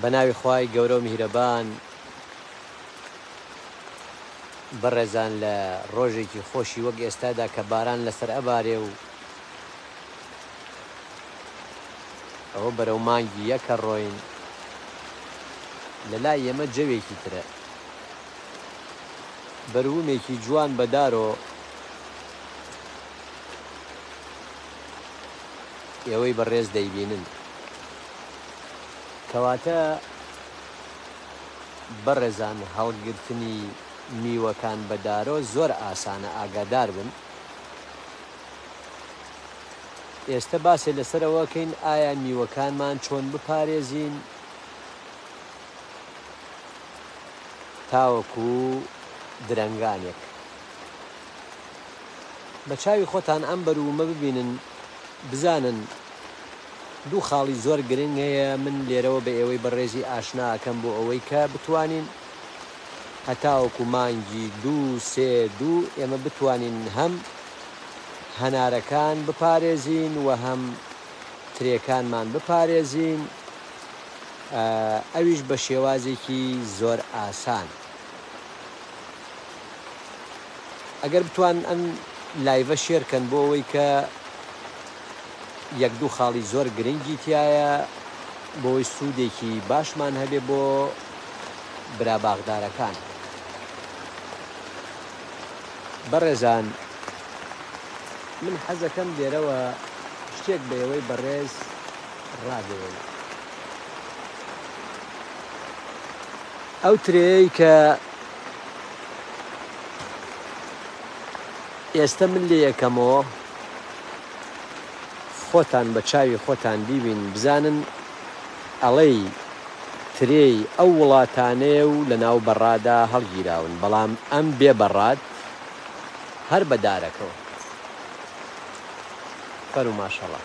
بەناوی خوای گەورە و میهرەبان بەڕێزان لە ڕۆژێکی خۆشی وەک ئێستادا کە باران لەسەر ئەبارێ و ئەوە بەرەو مانگی یەکە ڕۆین لە لای ئێمە جەوێکی ترە بەروومێکی جوان بەدارۆ ئێوەی بەڕێز دەیبینن کەواتە بەڕێزان هەڵگرتنی میوەکان بەدارۆ زۆر ئاسانە ئاگادار بن ئێستا باسێ لەسەرەوەکەین ئایا میوەکانمان چۆن بپارێزین تاوەکو درەنگانێک بە چاوی خۆتان ئەم بەروومە ببینن بزانن دوو خاڵی زۆر گرنگ هەیە من لێرەوە بە ئێوەی بەڕێزی ئاشناکەم بۆ ئەوەی کە بتوانین هەتاوەکو مانگی 2 ئێمە بتوانین هەم هەنارەکان بپارێزین و هەم ترێکانمان بپارێزین ئەویش بە شێوازێکی زۆر ئاسان ئەگەر بتوان ئەم لایڤە شێرکەن بۆ ئەوەی کە یەک دوو خاڵی زۆر گرنگی تایە بۆی سوودێکی باشمان هەبێ بۆ براباغدارەکان بەڕێزان من حەزەکەم لێرەوە شتێک بە ئێوەی بەڕێز ڕادەوێت ئەو ترێی کە ئێستا من لێ یەکەمەوە خۆتان بە چاوی خۆتان بیبین بزانن ئەڵەی ترێی ئەو وڵاتانەیە و لە ناو بەڕادا هەڵگیراون بەڵام ئەم بێ بەڕاد هەر بەدارەکەەوە فەرمو ماشەڵڵا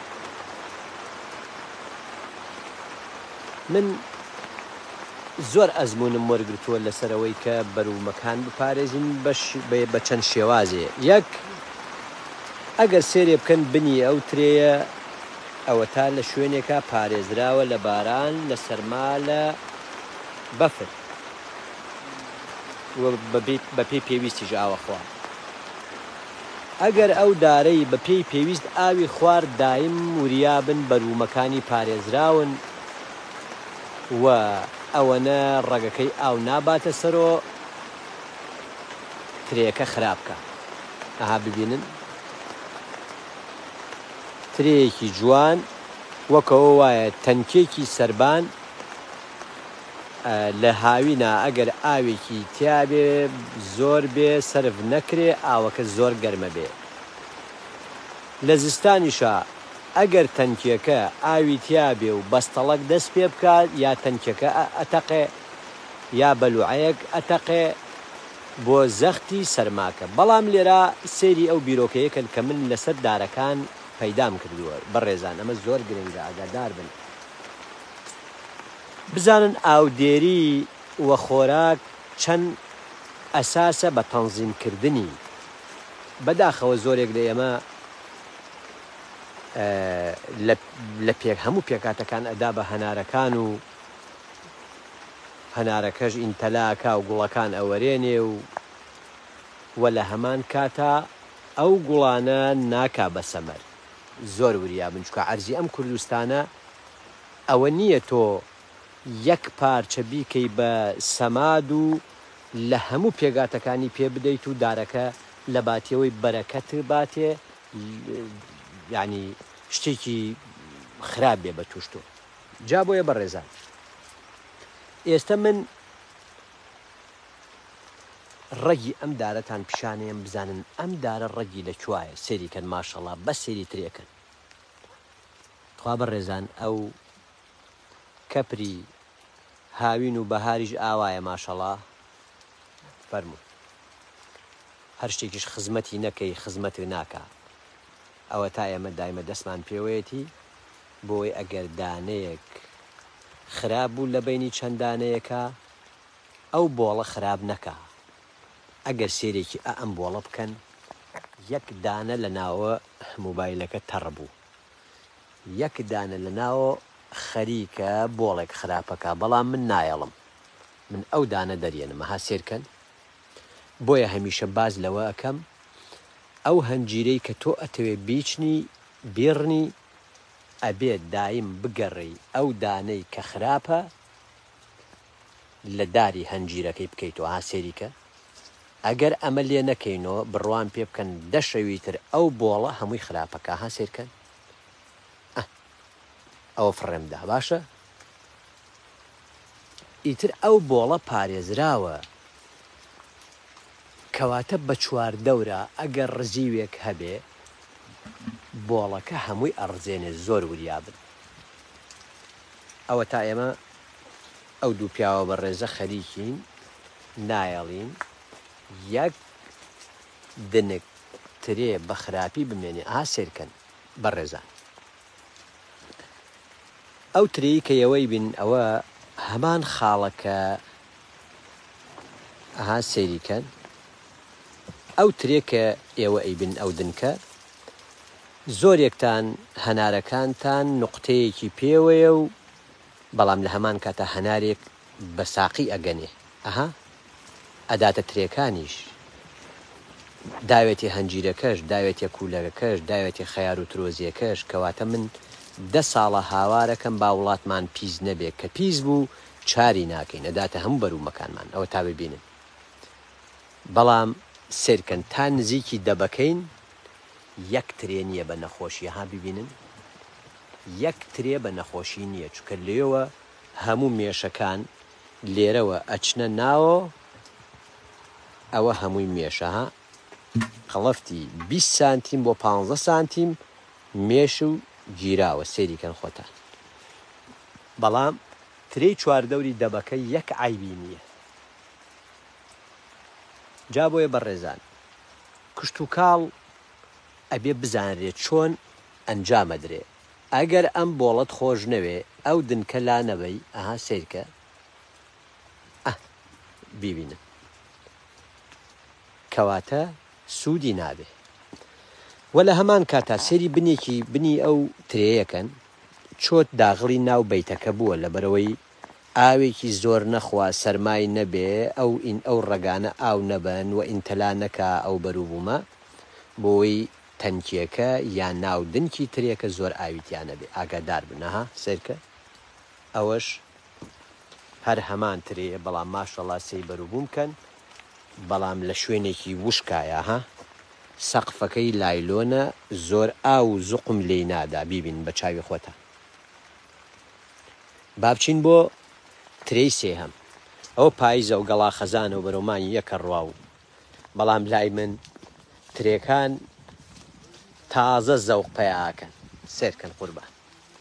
من زۆر ئەزمونم وەرگرتووە لەسەرەوەی کە بەروومەکان بپارێزین بە چەند شێوازێ یەک ئەگەر سێرێ بکەن بنی ئەو ترێیە ئەوە تا لە شوێنێکە پارێزراوە لە باران لە سەرما لە بەفر بە پێی پێویستیش ئاوەخوا ئەگەر ئەو دارەی بە پێی پێویست ئاوی خوار دایم وریابن بەروومەکانی پارێزراون و ئەوەنە ڕێگەکەی ئاو ناباتە سەرۆ ترێەکە خراپکە ئەها ببینن ترێیەکی جوان وەکەوە وایە تەنکێکی سەربان لە هاوینە ئەگەر ئاوێکی تیابێ زۆر بێ سرف نەکرێ ئاوەکە زۆر گەرمە بێ لە زستانیشە ئەگەر تەنکیەکە ئاوی تیابێ و بەستەڵک دەست پێ بکات یا تەنکەکە ئەتەقێ یا بەلوعەیەک ئەتەقێ بۆ زەختی سەرماکە بەڵام لێرە سێری ئەو بیرۆکەیەکەن کە من لەسەر دارەکان پەیدام کردووە بەڕێزان ئەمە زۆر گرنگە ئاگادار بن بزانن ئاودێری وە خۆراک چەند ئەساسە بە تەنزیمکردنی بەداخەوە زۆرێک لە ئێمە لە هەموو پێکاتەکان ئەدا بە هەنارەکان و هەنارەکەش ئینتەلاکە و گوڵەکان ئەوەرێنێ و لە هەمان کاتە ئەو گوڵانە ناکا بە سەمەر زۆر وریابن چکە عەرزی ئەم کوردستانە ئەوە نییە تۆ یەک پارچە بیکەی بە سەماد و لە هەموو پێگاتەکانی پێ بدەیت و دارەکە لە باتیەوەی بەرەکەت باتێ یعنی شتێکی خراپ بێ بە توشتۆ جا بۆیە بەڕێزان ئێستا من ڕەگی ئەم دارەتان پیشانەیەم بزانن ئەم دارە ڕەگی لەکوایە سێریکەن ماشەڵڵا بە سێری ترێکن خوا بەڕێزان ئەو کەپری هاوین و بەهاریش ئاوایە ماشەڵڵا فەرموو هەر شتێکیش خزمەتی نەکەی خزمەتی ناکە ئەوە تا ئێمە دایمە دەستمان پێوەیەتی بۆی ئەگەر دانەیەک خراپ بوو لە بینی چەند دانەیەکە ئەو بۆڵە خراپ نەکە ئەگەر سێرێکی ئەم بۆڵە بکەن یەک دانە لە ناوە مۆبایلەکە تەڕ بوو یەک دانە لە ناوە خەریکە بۆڵێک خراپەکە بەڵام من نایەڵم من ئەو دانە دەرێنم ها سێرکەن بۆیە هەمیشە باز لەوە ئەەکەم ئەو هەنجیرەی کە تۆ ئەتەوێ بیچنی بیڕنی ئەبێت دایم بگەڕی ئەو دانەی کە خراپە لە داری هەنجیرەکەی بکەیتەوە ها سێریکە ئەگەر ئەمە لێ نەکەینەوە بڕوان پێ بکەن دەشەویتر ئەو بۆڵە هەمووی خراپەکە ها سێرکەن ئەوە فڕێمدا باشە ئیتر ئەو بۆڵە پارێزراوە کەواتە بە چوار دەورە ئەگەر ڕزیوێک هەبێ بۆڵەکە هەمووی ئەڕزێنێ زۆر وریابن ئەوە تا ئێمە ئەو دوو پیاوە بە ڕێزە خەریکین نایەڵین یەک دنک ترێ بە خراپی بمێنێ ئا سێرکەن بە ڕێزان ئەو ترێی کە ئەوەی بین ئەوە هەمان خاڵەکە ئەها سێریکەن ئەو ترێ کە ئێوە ئەیبن ئەو دنکە زۆرێکتان هەنارەکانتان نقطەیەکی پێوەیە و بەڵام لە هەمان کاتە هەنارێک بە ساقی ئەگەنێ ئەها ئەداتە ترێکانیش داوێتی هەنجیرەکەش داوێتە کوولەکەش داوێتی خەیار و ترۆزیەکەش کەواتە من 10 ساڵە هاوارەکەم با وڵاتمان پیس نەبێت کە پیس بوو چاری ناکەین ئەداتە هەموو بەروومەکانمان ئەوە تا ببینن بەڵام سێرکەن تا نزیکی دەبەکەین یەک ترێ نییە بە نەخۆشی ها ببینن یەک ترێ بە نەخۆشی نییە چکە لێوە هەموو مێشەکان لێرەوە ئەچنە ناوە ئەوە هەمووی مێشە ها قەڵەفتی 20 سانتیم بۆ 15 سانتیم مێش و گیراوە سێریکەن خۆتان بەڵام ترێی چواردەوری دەبەکە یەک عیبی نییە جا بۆیە بەڕێزان کشت و کاڵ ئەبێ بزانرێت چۆن ئەنجامەدرێ ئەگەر ئەم بۆڵەت خۆش نەوێ ئەو دنکە لا نەبەی ئەها سێرکە بیبینن کەواتە سوودی نابێ وە لە هەمان کاتا سێری بنێکی بنی ئەو ترەیەکەن چۆت داغڵی ناو بەیتەکە بووە لەبەرەوەی ئاوێکی زۆر نەخوا سەرمای نەبێ ئەو ڕەگانە ئاو نەبن و ئینتەلا نەکا ئەو بەروبوومە بۆی تەنکیەکە یان ناو دنکی ترێکە زۆر ئاویتیانە بێ ئاگادار بنەها سێرکە ئەوەش هەر هەمان ترێ بەڵام ماشەڵا سەی بەروبووم کەن بەڵام لە شوێنێکی وشکایە ها سەقفەکەی لایلۆنە زۆر ئاو زوقم لێی نادا بیبین بە چاوی خۆتە بابچین بۆ ترێی سێهەم ئەوە پاییزە و گەڵا خەزانە و بەرەومانی یەکە ڕوا و بەڵام لای من ترێکان تازە زەوق پەیاکەن سێرکەن قوربان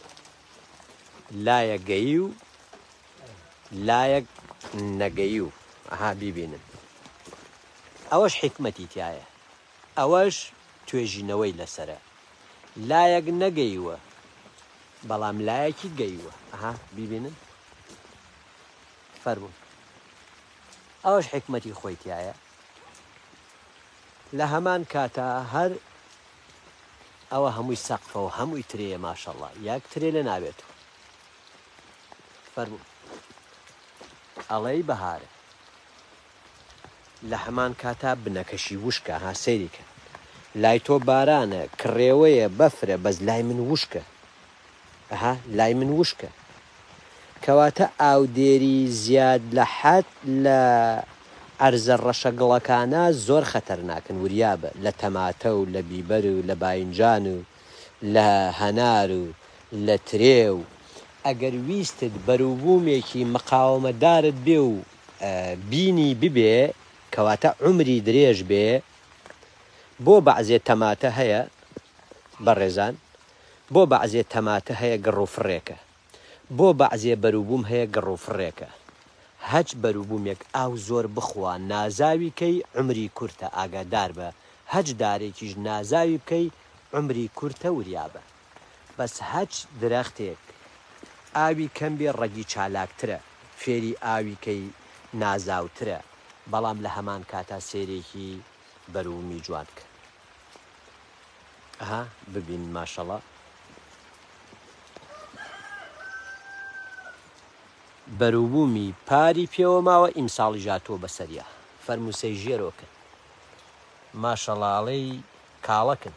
لایەک گەیی و لایەک نەگەیی و ئەها بیبینن ئەوەش حکمەتی تایە ئەوەش توێژینەوەی لەسرە لایەک نەگەیوە بەڵام لایەکی گەیوە ئەها بیبینن فەرموون ئەوەش حکمەتی خۆی تایە لە هەمان کاتە هەر ئەوە هەمووی سەقفە و هەمووی ترێە ماشەڵڵا یەک ترێ لە نابێت فەرموون ئەڵەی بەهارە لە هەمان کاتا بنەکەشی وشکە ها سەیریکە لای تۆ بارانە کڕێوەیە بەفرە بەس لای من وشکە ئەها لای من وشکە کەواتە ئاودێری زیاد لە حەد لە عەرزە ڕەشەگڵەکانە زۆر خەتەرناکن وریابە لە تەماتە و لە بیبەر و لە باینجان و لە هەنار و لە ترێ و ئەگەر ویستت بەروبوومێکی مقاومەدارت بێ و بینی ببێ کەواتە عمری درێژ بێ بۆ بەعزێ تەماتە هەیە بەڕێزان بۆ بەعزێ تەماتە هەیە گڕوفڕێکە بۆ بەعزێ بەروبووم هەیە گڕوفڕێکە هەچ بەروبوومێک ئاو زۆر بخوا نازاوی کەی عمری کورتە ئاگادار بە هەچ دارێکیش نازاوی بکەی عمری کورتە وریابە بەس هەچ درەختێک ئاوی کەم بێ ڕەگی چالاکترە فێری ئاوی کەی نازاوترە بەڵام لە هەمان کاتا سێرێکی بەروومی جوان بکە ئەها ببین ماشەڵڵا بەروبوومی پاری پێوە ماوە ئیمساڵی ژاتۆ بەسەریا فەرموسەی ژێرۆکن ماشەڵاڵەی کاڵەکن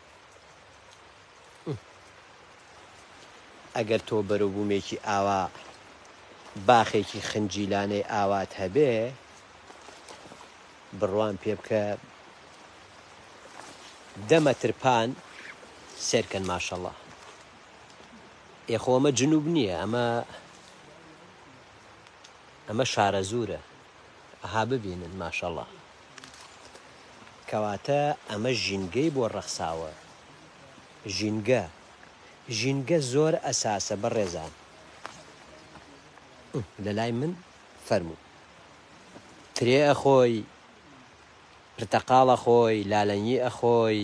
ئەگەر تۆ بەروبوومێکی ئاوا باخێکی خنجیلانەی ئاوات هەبێ بڕوان پێ بکە 10 مەترپان سێرکەن ماشەڵڵا ئێخۆمە جنوب نییە ئەمە شارە زورە ئەها ببینن ماشەڵڵا کەواتە ئەمە ژینگەی بۆ ڕەخساوە ژینگە زۆر ئەساسە بەڕێزان لە لای من فەرموو ترێ ئەخۆی پرتەقاڵ ئەخۆی لالەنی ئەخۆی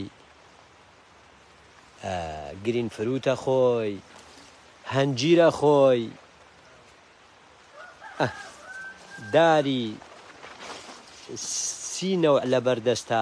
گرین فروتە خۆی هەنجیرە خۆی داری سینەوە لە بەردەستا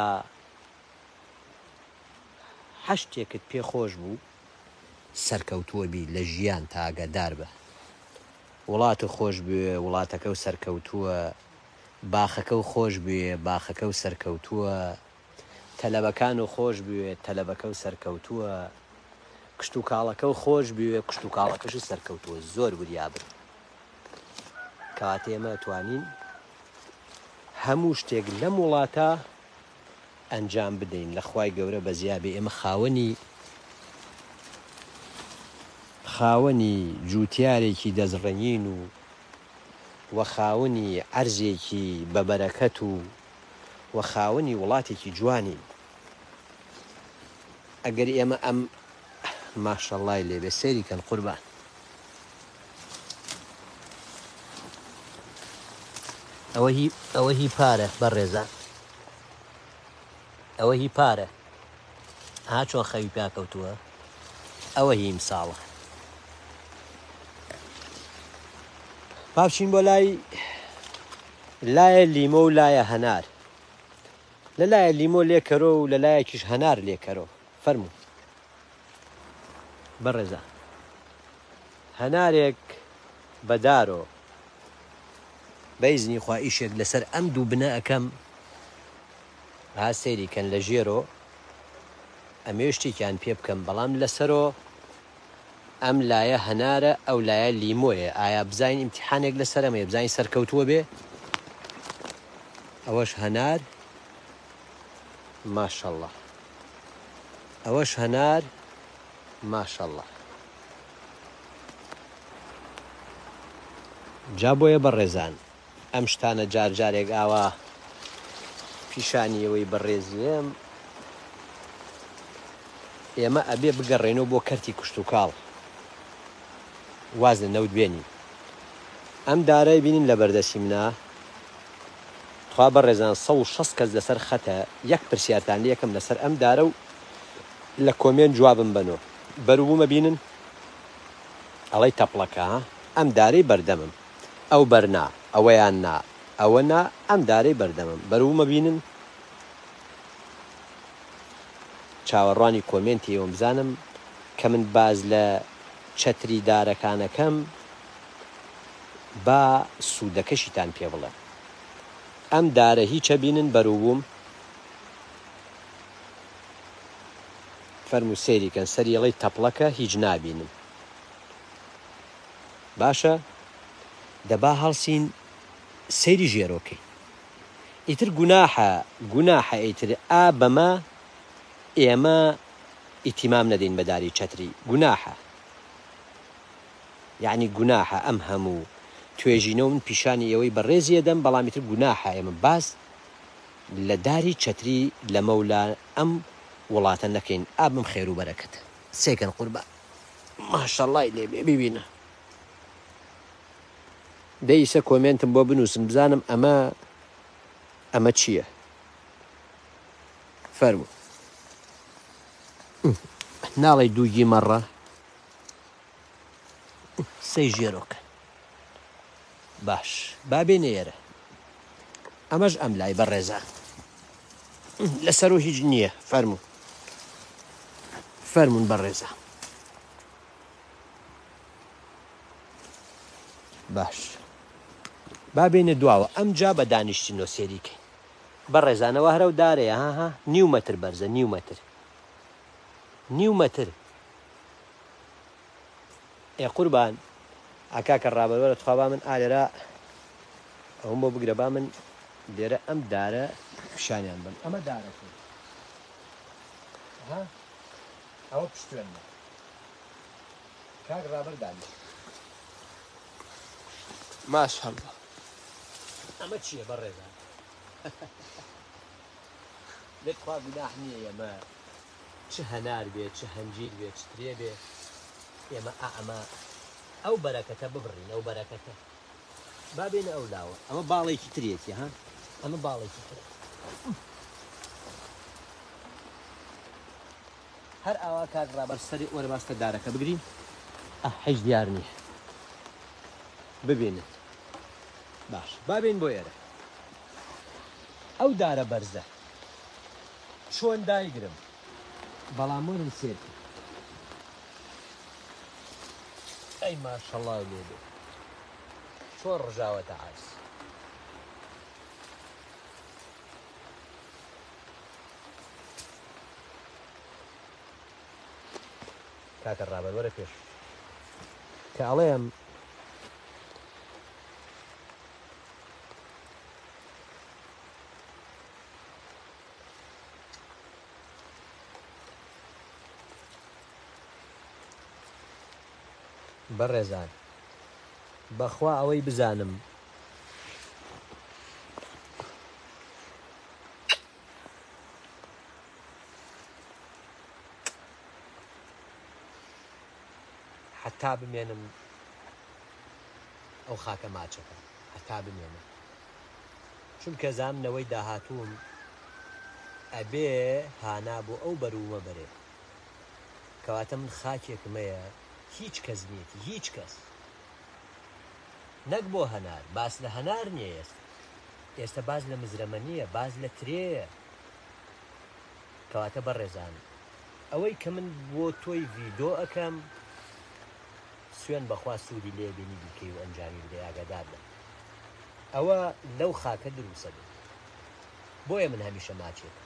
هەشتێکت پێ خۆش بوو سەرکەوتووە بی لە ژیان تاگەدار بە وڵاتە خۆش بوێ وڵاتەکە و سەرکەوتووە باخەکە و خۆش بوێ باخەکە و سەرکەوتووە تەلەبەکان و خۆش بوێ تەلەبەکە و سەرکەوتووە کشت و کاڵەکە و خۆش بوێ کشت و کاڵەکەش سەرکەوتووە زۆر وریابن کەواتە ئێمە توانین هەموو شتێک لەم وڵاتە ئەنجام بدەین لە خوای گەورە بە زیابێ ئێمە خاوەنی جوتیارێکی دەزڕەنین و خاوەنی عەرزێکی بەبەرەکەت و خاوەنی وڵاتێکی جوانین ئەگەر ئێمە ئەم ماشەڵڵای لێبێ سەیری کەن قوربان ئەوە هی پارە بەڕێزان ئەوە هی پارە ها چۆن خەوی پاکەوتووە ئەوە هی ئیمساڵە باوچین بۆ لایە لیمۆ و لایە هەنار لە لایە لیمۆ لێکەرۆ و لە لایەکیش هەنار لێکەرۆ فەرموو بەڕێزە هەنارێک بەدارۆ بەیزنی خوا ئیشێک لەسەر ئەم دوو بنە ئەەکەم ها سەیری کەن لە ژێرۆ ئەمێ شتێکیان پێ بکەم بەڵام لەسەرۆ ئەم لایە هەنارە ئەو لایە لیمۆیە ئایا بزین ئیمتیحانێک لەسەر ئەمە بزین سەرکەوتووە بێ ئەوەش هەنار ماشەڵڵا ئەوەش هەنار ماشەڵڵا جا بۆیە بەڕێزان ئەم شتانە جارجارێک ئاوا پیشانیەوەی بەڕێزیم ئێمە ئەبێ بگەڕێنەوە بۆ کەرتی کوشت و کاڵ واز لە نەوت بێنی ئەم دارای بینین لە بەردەسی منە خوا بەڕێزان 160 کەس لەسەر خەتە یەک پرسیارتان لێ یەکەم لەسەر ئەم دارە و لە کۆمێن جوابم بنەوە بەروبوومە بینن ئەڵەی تەپڵەکە ئەم دارەی بەردەمم ئەو بەرنا ئەوەیان نا ئەوە نا ئەم دارەی بەردەمم بەروبوومە بینن چاوەڕوانی کۆمنتیەوە بزانم کە من باز لە چەتری دارەکانەکەم با سوودەکەشیتان پێ بڵێ ئەم دارە هیچە بینن بەروبووم فەرموو سەیریکەن سەریەڵەی تەپڵەکە هیچ نابینم باشە دەبا هەڵسین سەیری ژێرۆکەی ئیتر گوناحە ئیتر بەمە ئێمە ئیتیمام نەدەین بەداری چەتری گوناحە یعنی گوناحە ئەم هەموو توێژینەوە من پیشانی ئەوەی بەڕێزیە دەم بەڵامی تر گوناحە ئێمە باس لە داری چەتری لە مەولا ئەم وڵاتە نەکەین ئابم خێر و بەرەکەت سێکەن قوربان ماشەڵڵای لێبێ ببینە دەیسە کۆمنتم بۆ بنووسم بزانم ئەمە چییە فەرموو ناڵی دووگی مەڕە سەی ژێرۆکە باش بابێنە ئێرە ئەمەش ئەم لای بەڕێزە لەسەر و هیچ نییە فەرمون بەڕێزە باش با بینە دواوە ئەم جا بە دانیشتینەوە سێریکەین بە ڕێزانەوە هەرە و دارەیە ها نیو مەتر بەرزە نیو مەتر ئێ قوربان ئاکاکە ڕابەرەوە توخوا با من ئالێرا ئەوم بۆ بگرە با من لێرە ئەم دارە پیشانیان بم ئەمە دارەکە ئەوە پشتێنە کاک ڕابەر دانیشت ماشاءالله ئەمە چییە بە ڕێزان لێت خوا گوناح نییە ئێمە چ هەنار بێت چ هەنجیر بێت چ ترێ بێ ئێمە ئەمە ئەو بەرەکەتە ببڕین ئەو بەرەکەتە با بێنە ئەو لاوە ئەمە باڵێکی ترێتی ها ئەمە باڵێکی تر هەر ئاوا کاک ڕابەر سەری وەرە باستە دارەکە بگرین هیچ دیار نییە ببینن باش با بین بۆ ئێرە ئەو دارە بەرزە چۆن دایگرم بەڵام وەرن سێر ئەی ماشەڵڵا لێ بێ چۆن ڕژاوەتە عاز کاکە ڕابەر وەرە پێش کە ئەڵێم بەڕێزان بەخوا ئەوەی بزانم حتا بمێنم ئەو خاکە ماچەکە حتا بمێنم چونکە زانمنەوەی داهاتووم ئەبێ هانا بۆ ئەو بەرومە بەرێ کەواتە من خاکێکمەیە هیچ کەس نیەتی هیچ کەس نەک بۆ هەنار باس لە هەنار نییە ئێستا باز لە مزرەمە نییە باز لە ترێیە کەواتە بەڕێزان ئەوەی کە من بۆ تۆی ڤیدۆ ئەەکەم سوێن بەخوا سوودی لێ بینی بیکەی و ئەنجامی بدەی ئاگادار بە ئەوە لەو خاکە دروسە بێت بۆیە من هەمیشە ماچێت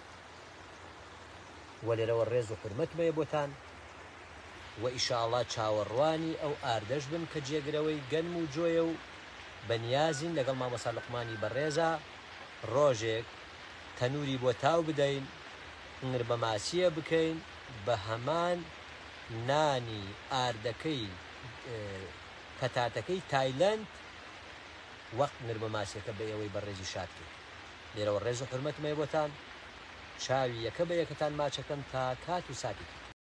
وە لێرەوە ڕێز و حرمەتمەیە بۆتان و ئیشاءڵڵا چاوەڕوانی ئەو ئاردەش بن کە جێگرەوەی گەنم و جۆیە و بەنیازین لەگەڵ مامۆستا لوقمانی بەڕێزە ڕۆژێک تەنووری بۆ تاو بدەین نر بە ماسیە بکەین بە هەمان نانی ئاردەکەی پەتاتەکەی تایلەند وەقت نر بە ماسیەکە بە ئێوەی بەڕێزی شاد کرد لێرەوە ڕێز و حرمەتمەیە بۆتان چاوی یەکە بە یەکەتان ماچەکەم تا کات و ساتی